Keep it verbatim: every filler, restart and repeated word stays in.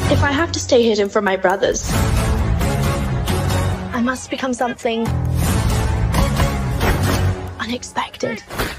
If I have to stay hidden from my brothers, I must become something unexpected.